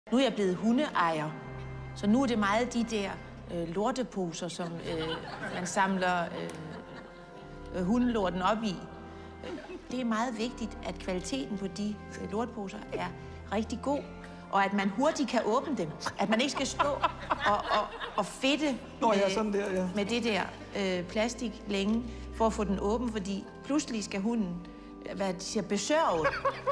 Nu er jeg blevet hundeejer, så nu er det meget de der lorteposer, som man samler hundelorten op i. Det er meget vigtigt, at kvaliteten på de lorteposer er rigtig god, og at man hurtigt kan åbne dem. At man ikke skal stå og fedte med det der plastik længe for at få den åben, fordi pludselig skal hunden besørge.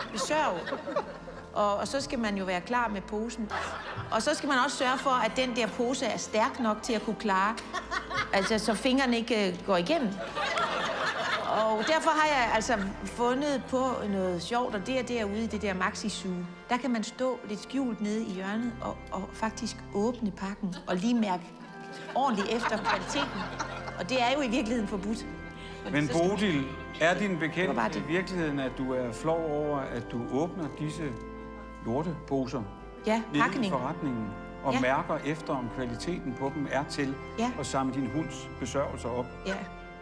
Og så skal man jo være klar med posen. Og så skal man også sørge for, at den der pose er stærk nok til at kunne klare, altså så fingrene ikke går igennem. Og derfor har jeg altså fundet på noget sjovt, og det er derude i det der Maxi-Zoo. Der kan man stå lidt skjult nede i hjørnet og faktisk åbne pakken og lige mærke ordentligt efter kvaliteten. Og det er jo i virkeligheden forbudt. Men Bodil, er din bekendt i virkeligheden, at du er flov over, at du åbner disse lorteposer i forretningen og mærker efter, om kvaliteten på dem er til at samle din hunds besørgelser op? Ja.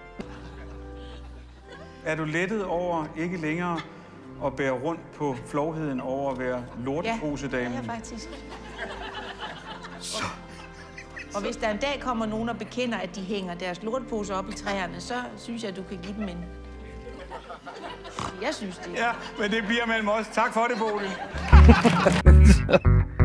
Er du lettet over ikke længere at bære rundt på flovheden over at være lorteposedamen? Ja, faktisk. Og hvis der en dag kommer nogen og bekender, at de hænger deres lorteposer op i træerne, så synes jeg, at du kan give dem en... Jeg synes det. Ja, men det bliver mellem os. Tak for det, Bodil.